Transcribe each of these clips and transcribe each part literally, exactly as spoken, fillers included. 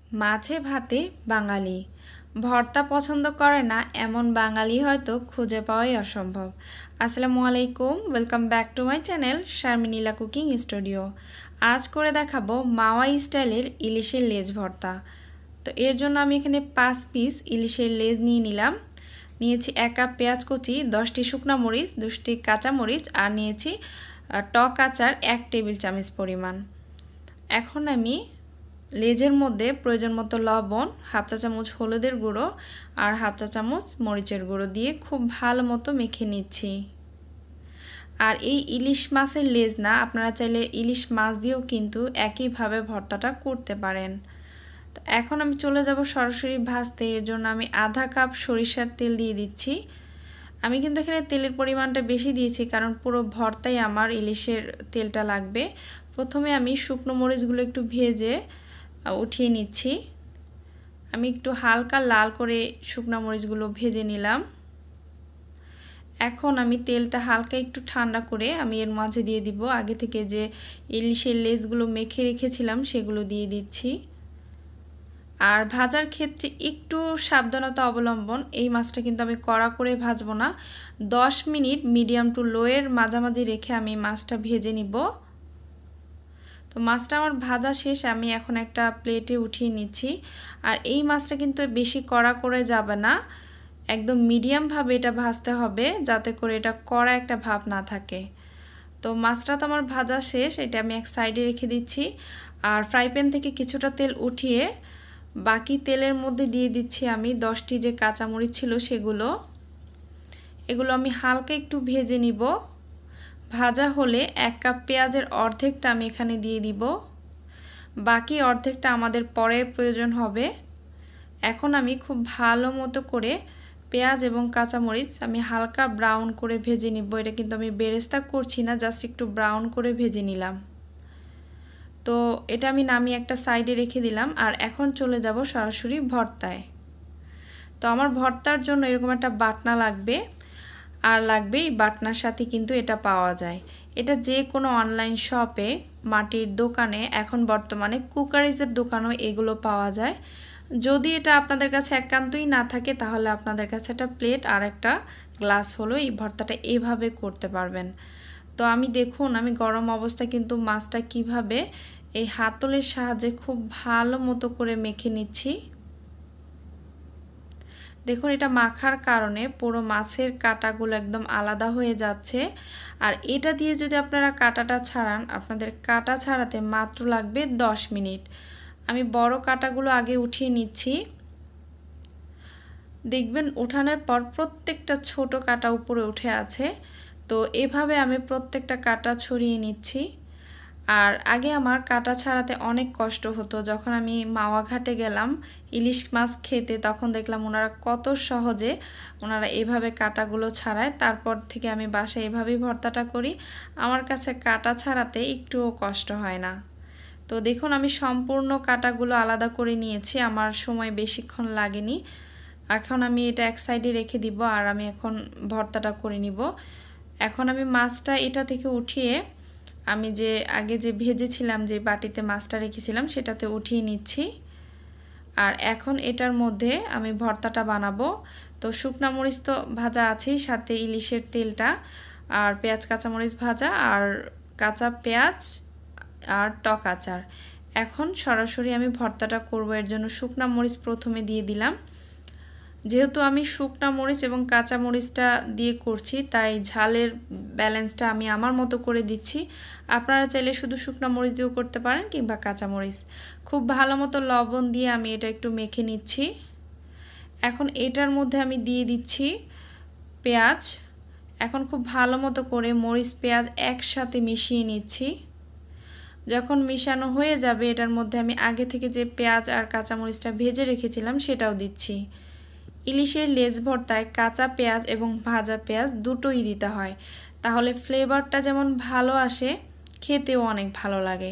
মাছে ভাতে বাঙালি ভর্তা পছন্দ করে না এমন বাঙালি হয়তো খুঁজে পাওয়াই অসম্ভব। আসসালামু আলাইকুম, welcome back to my channel Sharminila cooking studio. আজ করে দেখাবো মাওয়া স্টাইলের ইলিশের লেজ ভর্তা। তো এর জন্য আমি এখানে পাঁচ পিস ইলিশের লেজ নিয়ে নিলাম। নিয়েছি এক কাপ পেঁয়াজ কুচি, দশটি শুকনো মরিচ, দশটি কাঁচা মরিচ আর নিয়েছি টক আচার এক টেবিল চামচ পরিমাণ। এখন আমি লেজের মধ্যে প্রয়োজন মতো লবণ, হাফ চা চামচ হলুদের গুঁড়ো আর হাফ চা চামচ মরিচের গুঁড়ো দিয়ে খুব ভালো মতো মেখে নিচ্ছি। আর এই ইলিশ মাছের লেজ না, আপনারা চাইলে ইলিশ মাছ দিয়েও কিন্তু একইভাবে ভর্তাটা করতে পারেন। তো এখন আমি চলে যাব সরাসরি ভাজতে। এর জন্য আমি আধা কাপ সরিষার তেল দিয়ে দিচ্ছি। আমি কিন্তু এখানে তেলের পরিমাণটা বেশি দিয়েছি কারণ পুরো ভর্তাই আমার ইলিশের তেলটা লাগবে। প্রথমে আমি শুকনো মরিচগুলো একটু ভেজে উঠিয়ে নিচ্ছি। আমি একটু হালকা লাল করে শুকনো মরিচগুলো ভেজে নিলাম। এখন আমি তেলটা হালকা একটু ঠান্ডা করে আমি এর মাঝে দিয়ে দিব আগে থেকে যে ইলিশের লেজগুলো মেখে রেখেছিলাম সেগুলো দিয়ে দিচ্ছি। আর ভাজার ক্ষেত্রে একটু সাবধানতা অবলম্বন। এই মাছটা কিন্তু আমি কড়া করে ভাজবো না, দশ মিনিট মিডিয়াম টু লোয়ের মাঝামাঝি রেখে আমি মাছটা ভেজে নিব। তো মাছটা আমার ভাজা শেষ, আমি এখন একটা প্লেটে উঠিয়ে নিচ্ছি। আর এই মাছটা কিন্তু বেশি কড়া করে যাবে না, একদম মিডিয়ামভাবে এটা ভাজতে হবে যাতে করে এটা কড়া একটা ভাব না থাকে। তো মাছটা তো আমার ভাজা শেষ, এটা আমি এক সাইডে রেখে দিচ্ছি। আর ফ্রাই প্যান থেকে কিছুটা তেল উঠিয়ে বাকি তেলের মধ্যে দিয়ে দিচ্ছি আমি দশটি যে কাঁচামরিচ ছিল সেগুলো। এগুলো আমি হালকা একটু ভেজে নিব। ভাজা হলে এক কাপ পেঁয়াজের অর্ধেকটা আমি এখানে দিয়ে দিব, বাকি অর্ধেকটা আমাদের পরে প্রয়োজন হবে। এখন আমি খুব ভালো মতো করে পেঁয়াজ এবং কাঁচামরিচ আমি হালকা ব্রাউন করে ভেজে নিব। এটা কিন্তু আমি বেরেস্তা করছি না, জাস্ট একটু ব্রাউন করে ভেজে নিলাম। তো এটা আমি নামিয়ে একটা সাইডে রেখে দিলাম। আর এখন চলে যাব সরাসরি ভর্তায়। তো আমার ভর্তার জন্য এরকম একটা বাটনা লাগবে, আর লাগবে এই বাটনার সাথে কিন্তু এটা পাওয়া যায়। এটা যে কোনো অনলাইন শপে, মাটির দোকানে, এখন বর্তমানে কুকারিজের দোকানেও এগুলো পাওয়া যায়। যদি এটা আপনাদের কাছে একান্তই না থাকে তাহলে আপনাদের কাছে একটা প্লেট আর একটা গ্লাস হলো এই ভর্তাটা এভাবে করতে পারবেন। তো আমি দেখুন আমি গরম অবস্থায় কিন্তু মাছটা কিভাবে এই হাতলের সাহায্যে খুব ভালো মতো করে মেখে নিচ্ছি। দেখুন এটা মাখার কারণে পুরো মাছের কাঁটাগুলো একদম আলাদা হয়ে যাচ্ছে। আর এটা দিয়ে যদি আপনারা কাঁটাটা ছাড়ান, আপনাদের কাঁটা ছাড়াতে মাত্র লাগবে দশ মিনিট। আমি বড় কাঁটাগুলো আগে উঠিয়ে নিচ্ছি। দেখবেন ওঠানোর পর প্রত্যেকটা ছোট কাঁটা উপরে উঠে আছে। তো এভাবে আমি প্রত্যেকটা কাঁটা ছড়িয়ে নিচ্ছি। আর আগে আমার কাঁটা ছাড়াতে অনেক কষ্ট হতো। যখন আমি মাওয়া ঘাটে গেলাম ইলিশ মাছ খেতে, তখন দেখলাম ওনারা কত সহজে ওনারা এভাবে কাঁটাগুলো ছাড়ায়। তারপর থেকে আমি বাসায় এভাবেই ভর্তাটা করি। আমার কাছে কাঁটা ছাড়াতে একটুও কষ্ট হয় না। তো দেখুন আমি সম্পূর্ণ কাঁটাগুলো আলাদা করে নিয়েছি, আমার সময় বেশিক্ষণ লাগেনি। এখন আমি এটা এক সাইডে রেখে দিব আর আমি এখন ভর্তাটা করে নিব। এখন আমি মাছটা এটা থেকে উঠিয়ে আমি যে আগে যে ভেজেছিলাম যে বাটিতে মাছটা রেখেছিলাম সেটাতে উঠিয়ে নিচ্ছি। আর এখন এটার মধ্যে আমি ভর্তাটা বানাবো। তো শুকনা মরিচ তো ভাজা আছেই, সাথে ইলিশের তেলটা আর পেঁয়াজ কাঁচামরিচ ভাজা আর কাঁচা পেঁয়াজ আর টক আচার। এখন সরাসরি আমি ভর্তাটা করব। এর জন্য শুকনা মরিচ প্রথমে দিয়ে দিলাম। যেহেতু আমি শুকনা মরিচ এবং কাঁচা মরিচটা দিয়ে করছি তাই ঝালের ব্যালেন্সটা আমি আমার মতো করে দিচ্ছি। আপনারা চাইলে শুধু শুকনা মরিচ দিয়েও করতে পারেন কিংবা কাঁচা মরিচ। খুব ভালো মতো লবণ দিয়ে আমি এটা একটু মেখে নিচ্ছি। এখন এটার মধ্যে আমি দিয়ে দিচ্ছি পেঁয়াজ। এখন খুব ভালো মতো করে মরিচ পেঁয়াজ একসাথে মিশিয়ে নিচ্ছি। যখন মিশানো হয়ে যাবে এটার মধ্যে আমি আগে থেকে যে পেঁয়াজ আর কাঁচামরিচটা ভেজে রেখেছিলাম সেটাও দিচ্ছি। ইলিশের লেজ ভর্তায় কাঁচা পেঁয়াজ এবং ভাজা পেঁয়াজ দুটোই দিতে হয়, তাহলে ফ্লেভারটা যেমন ভালো আসে, খেতেও অনেক ভালো লাগে।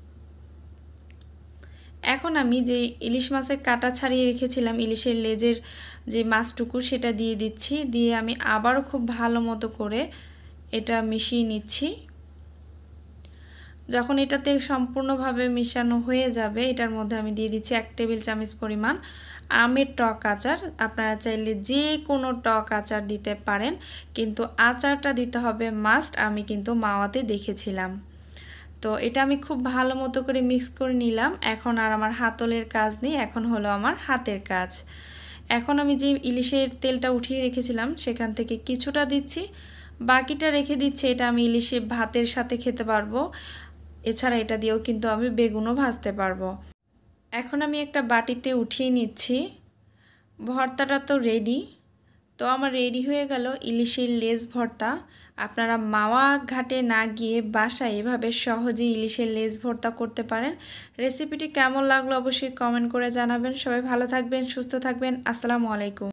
এখন আমি যে ইলিশ মাছের কাঁটা ছাড়িয়ে রেখেছিলাম ইলিশের লেজের যে মাছটুকু সেটা দিয়ে দিচ্ছি। দিয়ে আমি আবারও খুব ভালো মতো করে এটা মিশিয়ে নিচ্ছি। যখন এটাতে সম্পূর্ণভাবে মিশানো হয়ে যাবে এটার মধ্যে আমি দিয়ে দিচ্ছি এক টেবিল চামচ পরিমাণ আমের টক আচার। আপনারা চাইলে যে কোনো টক আচার দিতে পারেন, কিন্তু আচারটা দিতে হবে মাস্ট। আমি কিন্তু মাওয়াতে দেখেছিলাম। তো এটা আমি খুব ভালো মতো করে মিক্স করে নিলাম। এখন আর আমার হাতলের কাজ নেই, এখন হলো আমার হাতের কাজ। এখন আমি যে ইলিশের তেলটা উঠিয়ে রেখেছিলাম সেখান থেকে কিছুটা দিচ্ছি, বাকিটা রেখে দিচ্ছি। এটা আমি ইলিশে ভাতের সাথে খেতে পারবো, এছাড়া এটা দিয়েও কিন্তু আমি বেগুনও ভাজতে পারবো। এখন আমি একটা বাটিতে উঠিয়ে নিচ্ছি। ভর্তাটা তো রেডি। তো আমার রেডি হয়ে গেল ইলিশের লেজ ভর্তা। আপনারা মাওয়া ঘাটে না গিয়ে বাসায় এভাবে সহজেই ইলিশের লেজ ভর্তা করতে পারেন। রেসিপিটি কেমন লাগলো অবশ্যই কমেন্ট করে জানাবেন। সবাই ভালো থাকবেন, সুস্থ থাকবেন। আসসালামু আলাইকুম।